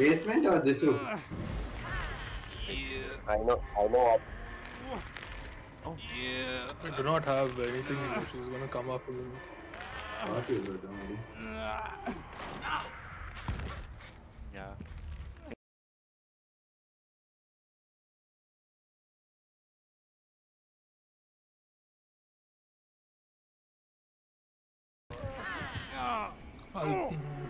Basement or this room? Yeah. I know what. Oh, Yeah. I do not have anything, bro. She's gonna come after me. Got you, bro. Don't worry. yeah. I'll,